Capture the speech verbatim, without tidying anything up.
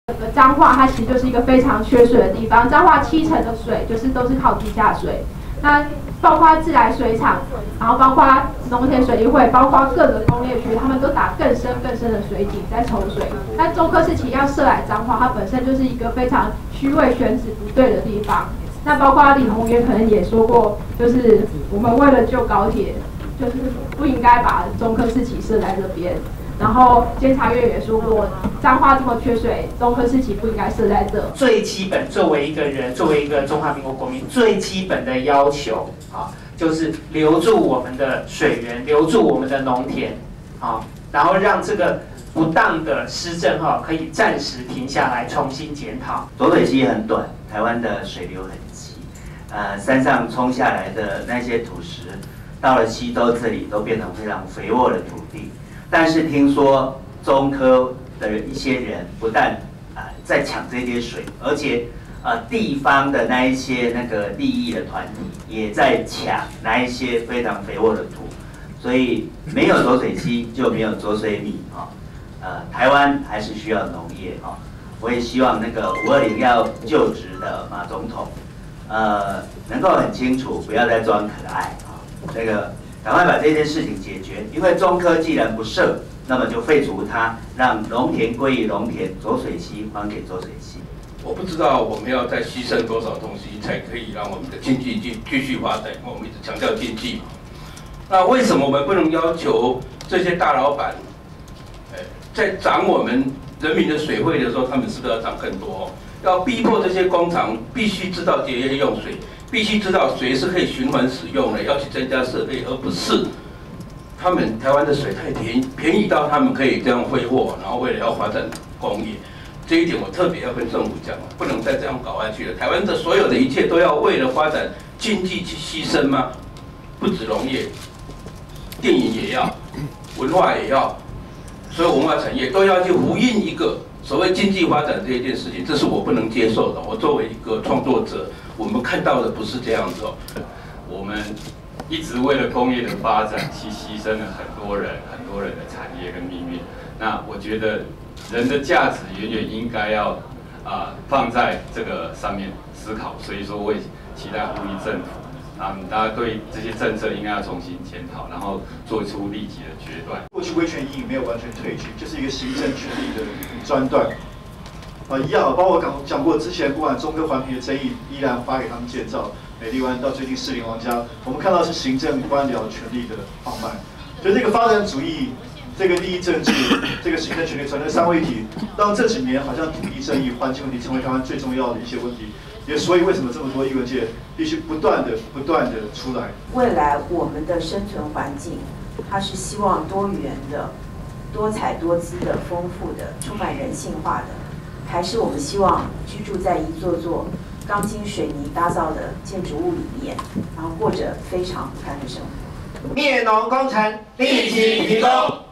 彰化它其实就是一个非常缺水的地方，彰化七成的水就是都是靠地下水。那包括自来水厂，然后包括农田水利会，包括各个工业区，他们都打更深更深的水井在抽水。那中科事情要设来彰化，它本身就是一个非常虚位选址不对的地方。那包括李鸿源可能也说过，就是我们为了救高铁，就是不应该把中科事情设在这边。然后监察院也说过，彰化这么缺水，中科事情不应该设在这。 最基本，作为一个人，作为一个中华民国国民，最基本的要求啊，就是留住我们的水源，留住我们的农田，啊，然后让这个不当的施政哈、啊，可以暂时停下来，重新检讨。 浊水溪很短，台湾的水流很急，呃，山上冲下来的那些土石，到了溪州这里都变成非常肥沃的土地。但是听说中科的一些人不但啊、呃、在抢这些水，而且呃地方的那一些那个利益的团体也在抢那一些非常肥沃的土，所以没有浊水溪就没有浊水米啊、哦。呃，台湾还是需要农业啊、哦。我也希望那个五二零要就职的马总统，呃，能够很清楚，不要再装可爱啊、哦，那个。赶快把这件事情解决，因为中科既然不设，那么就废除它，让农田归于农田，浊水溪还给浊水溪。 我不知道我们要再牺牲多少东西，才可以让我们的经济继继续发展。我们一直强调经济嘛，那为什么我们不能要求这些大老板，呃，在涨我们人民的水费的时候，他们是不是要涨更多？要逼迫这些工厂必须知道节约用水。必须知道水是可以循环使用的，要去增加设备，而不是他们台湾的水太便宜，便宜到他们可以这样挥霍，然后为了要发展工业，这一点我特别要跟政府讲，不能再这样搞下去了。台湾的所有的一切都要为了发展经济去牺牲吗？不止农业，电影也要，文化也要，所有文化产业都要去呼应一个所谓经济发展这一件事情，这是我不能接受的。我作为一个创作者。我们看到的不是这样子哦， 我们一直为了工业的发展去牺牲了很多人、很多人的产业跟命运。那我觉得人的价值远远应该要啊、呃、放在这个上面思考。所以说，我也期待呼吁政府，啊，大家对这些政策应该要重新检讨，然后做出立即的决断。 过去威权阴影没有完全退去，就是一个行政权力的专断。啊，一样，包括我讲讲过，之前不管中科环评的争议，依然发给他们建造美丽湾，到最近士林王家，我们看到是行政官僚权力的放慢。所以这个发展主义、这个利益政治、这个行政权力传承三位一体，让这几年好像土地争议、环境问题成为台湾最重要的一些问题。也所以为什么这么多艺文界必须不断的、不断的出来？ 未来我们的生存环境，它是希望多元的、多彩多姿的、丰富的、充满人性化的。还是我们希望居住在一座座钢筋水泥打造的建筑物里面，然后过着非常不堪的生活。 灭农工程立即停工。